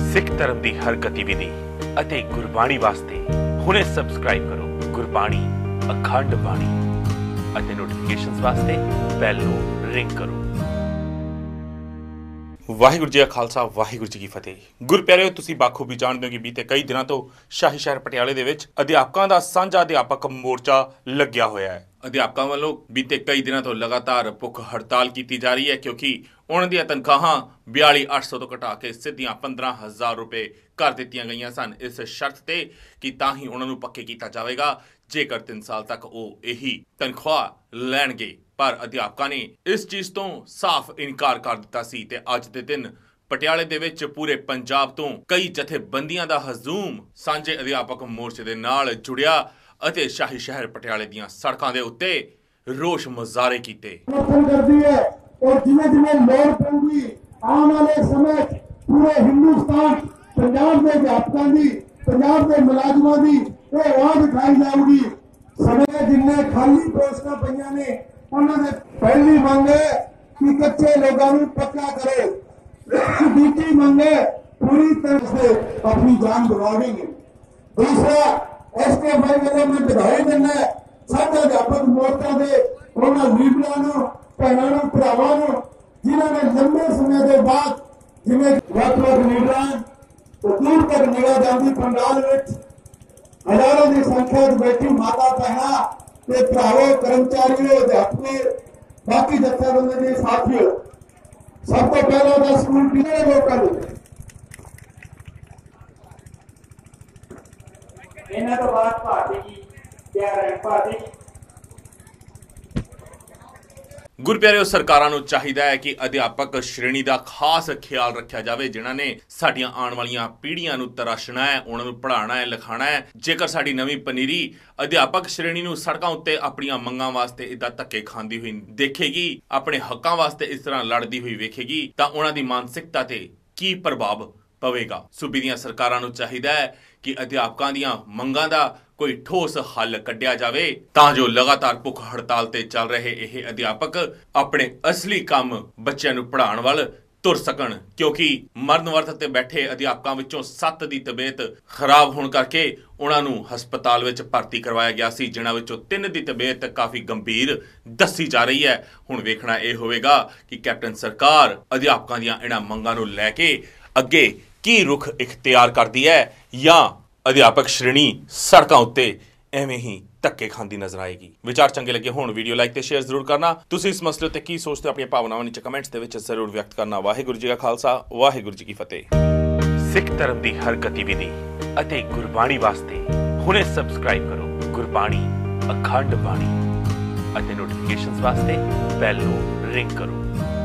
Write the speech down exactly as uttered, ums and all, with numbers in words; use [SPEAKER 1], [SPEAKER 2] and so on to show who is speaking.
[SPEAKER 1] सिख धर्म की हर गतिविधि ਅਤੇ ਗੁਰਬਾਣੀ ਵਾਸਤੇ ਹੁਣੇ ਸਬਸਕ੍ਰਾਈਬ ਕਰੋ ਗੁਰਬਾਣੀ ਅਖੰਡ ਬਾਣੀ ਅਤੇ ਨੋਟੀਫਿਕੇਸ਼ਨਸ ਵਾਸਤੇ ਬੈਲ ਨੂੰ ਰਿੰਗ ਕਰੋ। ਵਾਹਿਗੁਰੂ ਜੀ ਕਾ ਖਾਲਸਾ ਵਾਹਿਗੁਰੂ ਜੀ ਕੀ ਫਤਿਹ। ਗੁਰ ਪਿਆਰਿਓ, ਤੁਸੀਂ ਬਾਖੂਬੀ ਜਾਣਦੇ ਹੋ ਕਿ ਬੀਤੇ ਕਈ ਦਿਨਾਂ ਤੋਂ ਸ਼ਾਹੀ ਸ਼ਹਿਰ ਪਟਿਆਲੇ ਦੇ ਵਿੱਚ ਅਧਿਆਪਕਾਂ ਦਾ ਸਾਂਝਾ ਅਧਿਆਪਕ ਮੋਰਚਾ ਲੱਗਿਆ ਹੋਇਆ ਹੈ। ਅਧਿਆਪਕਾਂ ਵੱਲੋਂ ਬੀਤੇ ਕਈ ਦਿਨਾਂ ਤੋਂ ਲਗਾਤਾਰ ਭੁੱਖ ਹੜਤਾਲ ਕੀਤੀ ਜਾ ਰਹੀ ਹੈ ਕਿਉਂਕਿ ਉਹਨਾਂ ਦੀਆਂ ਤਨਖਾਹਾਂ ਬਿਆਲੀ ਅੱਠ ਸੌ ਤੋਂ ਘਟਾ ਕੇ ਸਿੱਧੀਆਂ ਪੰਦਰਾਂ ਹਜ਼ਾਰ ਰੁਪਏ ਕਰ ਦਿੱਤੀਆਂ ਗਈਆਂ ਸਨ, ਇਸ ਸ਼ਰਤ ਤੇ ਕਿ ਤਾਂ ਹੀ ਉਹਨਾਂ ਨੂੰ ਪੱਕੇ ਕੀਤਾ ਜਾਵੇਗਾ ਜੇਕਰ ਤਿੰਨ ਸਾਲ ਤੱਕ ਉਹ ਇਹੀ ਤਨਖਾਹ ਲੈਣਗੇ। ਪਰ ਅਧਿਆਪਕਾਂ ਨੇ ਇਸ ਚੀਜ਼ ਤੋਂ ਸਾਫ਼ ਇਨਕਾਰ ਕਰ ਦਿੱਤਾ ਸੀ ਤੇ ਅੱਜ ਦੇ ਦਿਨ ਪਟਿਆਲੇ ਦੇ ਵਿੱਚ ਪੂਰੇ ਪੰਜਾਬ ਤੋਂ ਕਈ ਜਥੇਬੰਦੀਆਂ ਦਾ ਹਜ਼ੂਮ ਸਾਂਝੇ ਅਧਿਆਪਕ ਮੋਰਚੇ ਦੇ ਨਾਲ ਜੁੜਿਆ ਅਤੇ ਸ਼ਾਹੀ ਸ਼ਹਿਰ ਪਟਿਆਲੇ ਦੀਆਂ ਸੜਕਾਂ ਦੇ ਉੱਤੇ ਰੋਸ਼ ਮੁਜ਼ਾਹਰੇ ਕੀਤੇ। और जिम्मे जिम्मे लोड़ पऊगी आने वाले समय पूरे हिंदुस्तान पंजाब के अध्यापकों की पंजाब के मुलाजमों की ये आवाज उठाई जाऊगी। समय जिन्ने खाली पोस्टां पईयां ने उन्होंने पहली मंग है कि कच्चे लोगों को पक्का करे, दूसरी मंग है पूरी तरह से अपनी जान गंवावेंगे। दूसरा एस के भाई वाले में बधाई देना साढ़े अध्यापक मोर्चा के उन्होंने लीडरों ਭੈਣਾਂ ਭਰਾਵਾਂ ਨੂੰ ਜਿਨ੍ਹਾਂ ਨੇ ਲੰਬੇ ਸਮੇਂ ਦੇ ਬਾਅਦ ਜਿਵੇਂ ਵੱਖ-ਵੱਖ ਲੀਡਰਾਂ ਤੋਂ ਦੂਰ ਤੱਕ ਨਿਗਾਹ ਜਾਂਦੀ ਪੰਡਾਲ ਵਿੱਚ ਹਜ਼ਾਰਾਂ ਦੀ ਸੰਖਿਆ ਵਿੱਚ ਬੈਠੀ ਮਾਤਾ ਭੈਣਾਂ ਤੇ ਭਰਾਵੋ ਕਰਮਚਾਰੀਓ ਅਧਿਆਪਕ ਬਾਕੀ ਜਥੇਬੰਦੀਆਂ ਦੇ ਸਾਥੀਓ, ਸਭ ਤੋਂ ਪਹਿਲਾਂ ਤਾਂ ਸਕੂਲ ਟੀਚਰ ਲੋਕਾਂ ਨੂੰ ਇਹਨਾਂ ਤੋਂ ਬਾਅਦ ਭਾਰਤੀ ਜੀ ਤਿਆਰ ਹੈ। ਭਾਰਤੀ ਗੁਰਪਿਆਰਿਓ, ਸਰਕਾਰਾਂ ਨੂੰ ਚਾਹੀਦਾ ਹੈ ਕਿ ਅਧਿਆਪਕ ਸ਼੍ਰੇਣੀ ਦਾ ਖਾਸ ਖਿਆਲ ਰੱਖਿਆ ਜਾਵੇ ਜਿਨ੍ਹਾਂ ਨੇ ਸਾਡੀਆਂ ਆਉਣ ਵਾਲੀਆਂ ਪੀੜ੍ਹੀਆਂ ਨੂੰ ਤਰਾਸ਼ਣਾ ਹੈ, ਉਹਨਾਂ ਨੂੰ ਪੜ੍ਹਾਉਣਾ ਹੈ, ਲਿਖਾਉਣਾ ਹੈ। ਜੇਕਰ ਸਾਡੀ ਨਵੀਂ ਪਨੀਰੀ ਅਧਿਆਪਕ ਸ਼੍ਰੇਣੀ ਨੂੰ ਸੜਕਾਂ ਉੱਤੇ ਆਪਣੀਆਂ ਮੰਗਾਂ ਵਾਸਤੇ ਇੱਦਾਂ ਧੱਕੇ ਖਾਂਦੀ ਹੋਈ ਦੇਖੇਗੀ, ਆਪਣੇ ਹੱਕਾਂ ਵਾਸਤੇ ਇਸ ਤਰ੍ਹਾਂ ਲੜਦੀ ਹੋਈ ਵੇਖੇਗੀ ਤਾਂ ਉਹਨਾਂ ਦੀ ਮਾਨਸਿਕਤਾ ਤੇ ਕੀ ਪ੍ਰਭਾਵ ਪਵੇਗਾ। ਸੂਬੇ ਦੀਆਂ ਸਰਕਾਰਾਂ ਨੂੰ ਚਾਹੀਦਾ ਹੈ ਕਿ ਅਧਿਆਪਕਾਂ ਦੀਆਂ ਮੰਗਾਂ ਦਾ ਕੋਈ ਠੋਸ ਹੱਲ ਕੱਢਿਆ ਜਾਵੇ ਤਾਂ ਜੋ ਲਗਾਤਾਰ ਭੁੱਖ ਹੜਤਾਲ ਤੇ ਚੱਲ ਰਹੇ ਇਹ ਅਧਿਆਪਕ ਆਪਣੇ ਅਸਲੀ ਕੰਮ ਬੱਚਿਆਂ ਨੂੰ ਪੜ੍ਹਾਉਣ ਵੱਲ ਤੁਰ ਸਕਣ। ਕਿਉਂਕਿ ਮਰਨ ਵਰਤ ਤੇ ਬੈਠੇ ਅਧਿਆਪਕਾਂ ਵਿੱਚੋਂ ਸੱਤ ਦੀ ਤਬੀਅਤ ਖਰਾਬ ਹੋਣ ਕਰਕੇ ਉਹਨਾਂ ਨੂੰ ਹਸਪਤਾਲ ਵਿੱਚ ਭਰਤੀ ਕਰਵਾਇਆ ਗਿਆ ਸੀ, ਜਿਨ੍ਹਾਂ ਵਿੱਚੋਂ ਤਿੰਨ ਦੀ ਤਬੀਅਤ ਕਾਫੀ ਗੰਭੀਰ ਦੱਸੀ ਜਾ ਰਹੀ ਹੈ। ਹੁਣ ਵੇਖਣਾ ਇਹ ਹੋਵੇਗਾ ਕਿ ਕੈਪਟਨ ਸਰਕਾਰ ਅਧਿਆਪਕਾਂ ਦੀਆਂ ਇਹਨਾਂ ਮੰਗਾਂ ਨੂੰ ਲੈ ਕੇ ਅੱਗੇ ਕੀ ਰੁਖ ਇਖਤਿਆਰ ਕਰਦੀ ਹੈ ਜਾਂ ਅਧਿਆਪਕ ਸ਼੍ਰੇਣੀ ਸੜਕਾਂ ਉੱਤੇ ਐਵੇਂ ਹੀ ਧੱਕੇ ਖਾਂਦੀ ਨਜ਼ਰ ਆਏਗੀ। ਵਿਚਾਰ ਚੰਗੇ ਲੱਗੇ ਹੋਣ ਵੀਡੀਓ ਲਾਈਕ ਤੇ ਸ਼ੇਅਰ ਜ਼ਰੂਰ ਕਰਨਾ। ਤੁਸੀਂ ਇਸ ਮਸਲੇ ਉੱਤੇ ਕੀ ਸੋਚਦੇ ਹੋ ਆਪਣੀਆਂ ਭਾਵਨਾਵਾਂ ਨੀਚੇ ਕਮੈਂਟਸ ਦੇ ਵਿੱਚ ਜ਼ਰੂਰ ਵਿਅਕਤ ਕਰਨਾ। ਵਾਹਿਗੁਰੂ ਜੀ ਕਾ ਖਾਲਸਾ ਵਾਹਿਗੁਰੂ ਜੀ ਕੀ ਫਤਿਹ। ਸਿੱਖ ਧਰਮ ਦੀ ਹਰ ਗਤੀਵਿਧੀ ਅਤੇ ਗੁਰਬਾਣੀ ਵਾਸਤੇ ਹੁਣੇ ਸਬਸਕ੍ਰਾਈਬ ਕਰੋ ਗੁਰਬਾਣੀ ਅਖੰਡ ਬਾਣੀ ਅਤੇ ਨੋਟੀਫਿਕੇਸ਼ਨਸ ਵਾਸਤੇ ਬੈਲ ਨੂੰ ਰਿੰਗ ਕਰੋ।